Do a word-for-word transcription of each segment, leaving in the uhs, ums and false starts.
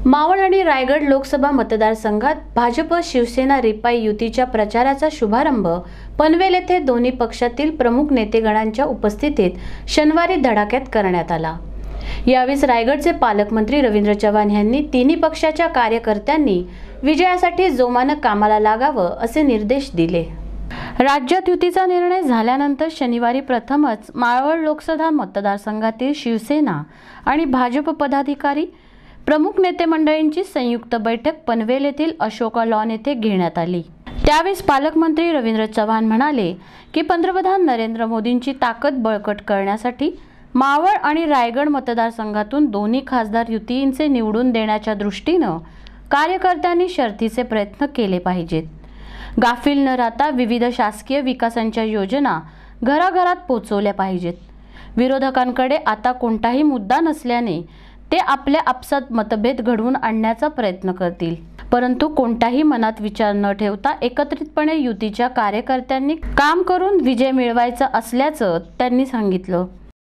मावळ आणि रायगड लोकसभा मतदारसंघात भाजप शिवसेना रिपाई युतीच्या प्रचाराचा शुभारंभ पनवेल येथे दोन्ही पक्षातील प्रमुख नेतेगणांच्या उपस्थितीत शनिवारी धडाक्यात करण्यात आला। यावेळी रायगडचे पालकमंत्री रवींद्र चव्हाण यांनी तिन्ही पक्षाच्या कार्यकर्त्यांनी विजयासाठी जोमाने कामाला लागावं असे निर्देश दिले। राज्यात युतीचा निर्णय झाल्यानंतर शनिवारी प्रथमच मावळ लोकसभा मतदारसंघातील शिवसेना आणि भाजप पदाधिकारी प्रमुख नेते मंडळींची संयुक्त बैठक पनवेल येथील अशोका लॉन येथे घेण्यात आली। त्यावेळी पालकमंत्री रवींद्र चव्हाण म्हणाले की पंतप्रधान नरेंद्र मोदींची ताकद बळकट करण्यासाठी मावळ आणि रायगड मतदारसंघातून दोन्ही खासदार युतीचे निवडून देण्याच्या दृष्टीने कार्यकर्त्यांनी शर्थीचे प्रयत्न केले पाहिजेत। गाफील न राहता विविध शासकीय विकासांच्या योजना घराघरात पोहोचवल्या पाहिजेत। विरोधकांकडे आता कोणताही मुद्दा नसल्याने ते आपल्या आपसात मतभेद घडवून आणण्याचा प्रयत्न करतील, परंतु कोणताही मनात विचार न ठेवता एकत्रितपणे युतीच्या कार्यकर्त्यांनी काम करून विजय मिळवायचा असल्याचं त्यांनी सांगितलं।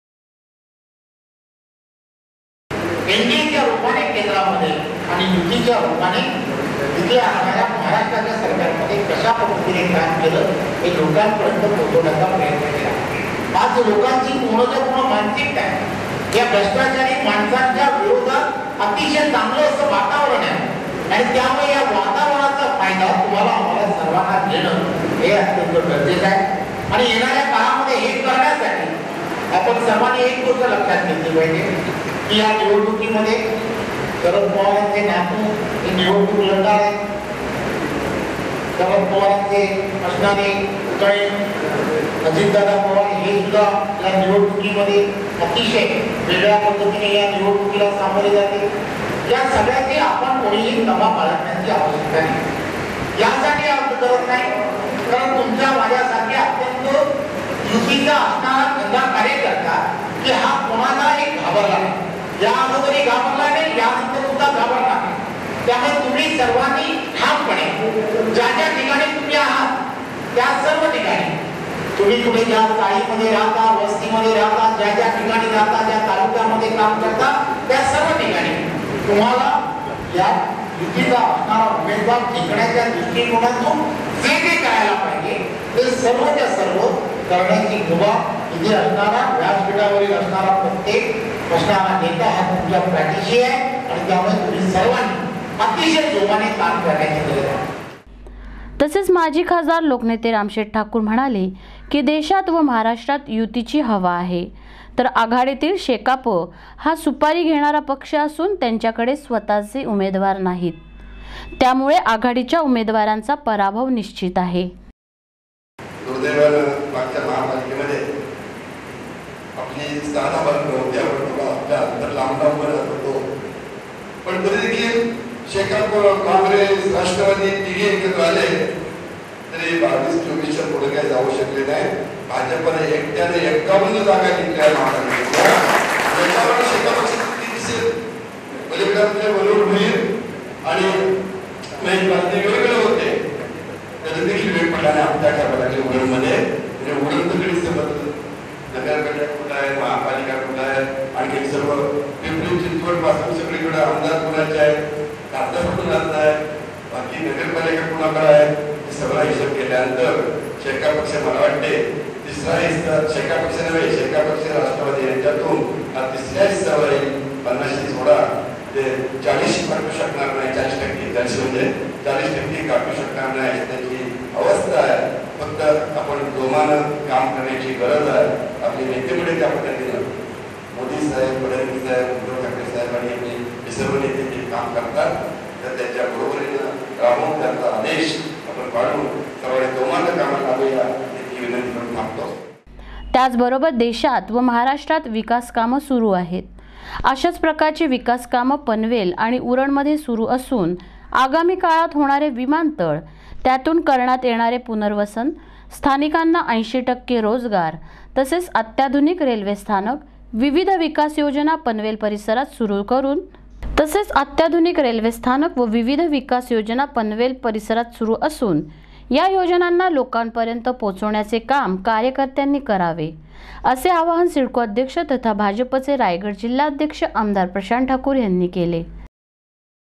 एनडीएच्या रूपाने केंद्रामध्ये आणि युतीच्या रूपाने तिथे आम्हाला महाराष्ट्राच्या सरकारमध्ये कशा पद्धतीने काम केलं हे लोकांपर्यंत पोहोचवण्याचा प्रयत्न केला। आज लोकांची पूर्णच्या पूर्ण मानसिकता आहे या भ्रष्टाचारी माणसांच्या विरोधात अतिशय चांगलं असं वातावरण आहे आणि त्यामुळे या वातावरणाचा फायदा तुम्हाला आम्हाला सर्वांना घेणं हे अत्यंत गरजेचं आहे। आणि येणाऱ्या काळामध्ये हे करण्यासाठी आपण सर्वांनी एक गोष्ट लक्षात घेतली पाहिजे की या निवडणुकीमध्ये शरद पवारांचे नातू हे निवडणूक लढणार आहेत। शरद पवारांचे असणारे पुतळे अजितदादा पवार हे सुद्धा या निवडणुकीमध्ये अतिशय वेगळ्या पद्धतीने या निवडणुकीला सामोरे जाते। या सगळ्याची आपण कोणीही तमा बाळगण्याची आवश्यकता नाही। यासाठी अर्ज करत नाही, कारण तुमच्या माझ्यासारखे अत्यंत युतीचा असणारा धंदा कार्यकर्ता की हा कोणालाही घाबरला नाही, या अगोदरही घाबरला नाही, यानंतर सुद्धा घाबरला नाही। त्यामुळे तुम्ही सर्वांनी ठामपणे ज्या ज्या ठिकाणी तुम्ही आहात त्या सर्व ठिकाणी तुम्ही कुठे ज्या चाळीमध्ये राहता, वस्तीमध्ये राहता, ज्या ज्या ठिकाणी राहता, ज्या तालुक्यामध्ये काम करता त्या सर्व ठिकाणी तुम्हाला या युतीचा असणारा उमेदवार जिंकण्याच्या दृष्टिकोनातून जे जे करायला पाहिजे ते सर्वच्या सर्व करण्याची मुभा इथे असणारा व्यासपीठावरील असणारा प्रत्येक असणारा नेता हा तुमच्या पाठीशी आहे आणि त्यामुळे तुम्ही सर्वांनी अतिशय जोमाने काम करण्याची गरज आहे। तसेच माजी खासदार लोकनेते रामशेठ ठाकूर म्हणाले की देशात व महाराष्ट्रात युतीची हवा आहे, तर आघाडीतील शेकाप हा सुपारी घेणारा पक्ष असून त्यांच्याकडे स्वतःचे उमेदवार नाहीत, त्यामुळे आघाडीच्या उमेदवारांचा पराभव निश्चित आहे। दुर्दैवानं मागच्या महापालिकेमध्ये आपली स्थाना बंद होत्या आपल्या अंतर लांब लांब होतो, पण तरी देखील शेकाप काँग्रेस राष्ट्रवादी तिघे एकत्र आले तरी बावीस चोवीसच्या पुढे काही जाऊ शकले नाही। भाजपने एकट्याने एक्कावन्न जागा जिंकल्या महाराष्ट्रात। पलीकडे वरुण भोईर आणि वेगवेगळे होते तरी देखील वेळ पडल्याने आपल्या ठरवा लागले उरणमध्ये म्हणजे उरण तगडी सोबत नगरपालिका कुठं आहे, महापालिका कुठं आहे, आणखी सर्व पिंपरी चिंचवड पासून सगळीकडे आमदार कुणाचे आहेत, खासदार कुणाचा आहे, बाकी नगरपालिका कुणाकडे आहे, हे सगळा हिशोब केल्यानंतर शेका पक्ष मला वाटते तिसरा हिस्सा शेका पक्ष नव्हे शेका पक्ष राष्ट्रवादी यांच्यातून हा तिसऱ्या हिस्सावर पन्नासशे सोळा ते चाळीस काटू शकणार नाही, चाळीस टक्के चाळीस म्हणजे चाळीस टक्के काटू शकणार नाही त्याची अवस्था आहे। फक्त आपण जोमानं काम करण्याची गरज आहे। आपले नेते पुढे त्या पद्धतीनं मोदी साहेब, फडणवीस साहेब, उद्धव ठाकरे साहेब आणि हे सर्व नेते जे काम करतात तर त्याच्या बरोबरीनं राहून त्यांचा आदेश आपण पाळून सर्वांनी जोमानं कामाला लागूया याची विनंती करून थांबतो। त्याचबरोबर देशात व महाराष्ट्रात विकास कामं सुरू आहेत। अशाच प्रकारची विकास कामं पनवेल आणि उरणमध्ये सुरू असून आगामी काळात होणारे विमानतळ, त्यातून करण्यात येणारे पुनर्वसन, स्थानिकांना ऐंशी टक्के रोजगार, तसेच अत्याधुनिक रेल्वे स्थानक, विविध विकास योजना पनवेल परिसरात सुरू करून तसेच अत्याधुनिक रेल्वे स्थानक व विविध विकास योजना पनवेल परिसरात सुरू असून या योजनांना लोकांपर्यंत पोहोचवण्याचे काम कार्यकर्त्यांनी करावे, असे आवाहन सिडको अध्यक्ष तथा भाजपचे रायगड जिल्हाध्यक्ष आमदार प्रशांत ठाकूर यांनी केले।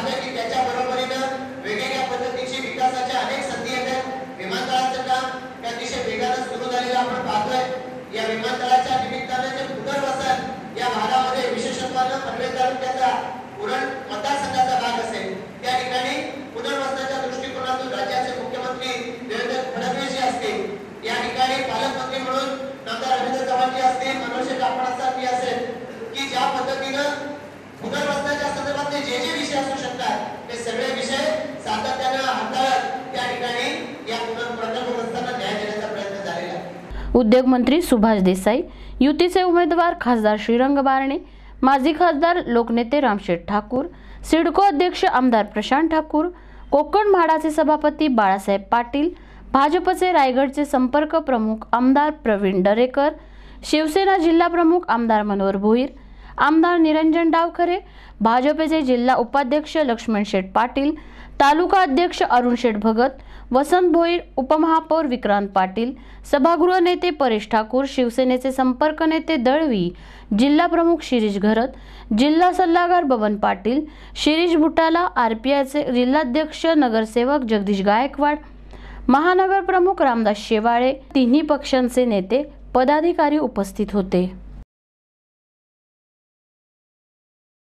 पाहतोय की त्याच्या बरोबरीनं वेगवेगळ्या पद्धतीची विकासाच्या अनेक संधी येतात. विमानतळाचं काम अतिशय वेगानं सुरू झालेलं आपण पाहतोय. या विमानतळाच्या निमित्ताने जे पुनर्वसन या भागामध्ये विशेषत्वानं पनवेल तालुक्याचा उरण मतदारसंघाचा भाग असेल त्या ठिकाणी पुनर्वसनाच्या दृष्टिकोनातून राज्याचे मुख्यमंत्री देवेंद्र फडणवीस जी असतील, या ठिकाणी पालकमंत्री म्हणून नामदार रवींद्र चव्हाण जी असतील, मनोज कापडासाहेब जी असेल, की ज्या पद्धतीनं पुनर्वसनाच्या संदर्भातले जे जे विषय असू शकतात ते सगळे विषय सातत्यानं हाताळत त्या ठिकाणी या पुनर्प्रकल्पग्रस्तांना न्याय देण्याचा प्रयत्न झालेला आहे. उद्योग मंत्री सुभाष देसाई, युतीचे उमेदवार खासदार श्रीरंग बारणे, माजी खासदार लोकनेते रामशेठ ठाकूर, सिडको अध्यक्ष आमदार प्रशांत ठाकूर, कोकण म्हाडाचे सभापती बाळासाहेब पाटील, भाजपचे रायगडचे संपर्क प्रमुख आमदार प्रवीण दरेकर, शिवसेना जिल्हा प्रमुख आमदार मनोहर भोईर, आमदार निरंजन डावखरे, भाजपचे जिल्हा उपाध्यक्ष लक्ष्मण शेठ पाटील, तालुका अध्यक्ष अरुण शेठ भगत, वसंत भोईर, उपमहापौर विक्रांत पाटील, सभागृह नेते परेश ठाकूर, शिवसेनेचे संपर्क नेते दळवी, जिल्हा प्रमुख शिरीष घरत, जिल्हा सल्लागार बबन पाटील, शिरीष बुटाला, आरपीआयचे जिल्हाध्यक्ष नगरसेवक जगदीश गायकवाड, महानगर प्रमुख रामदास शेवाळे, तिन्ही पक्षांचे नेते पदाधिकारी उपस्थित होते.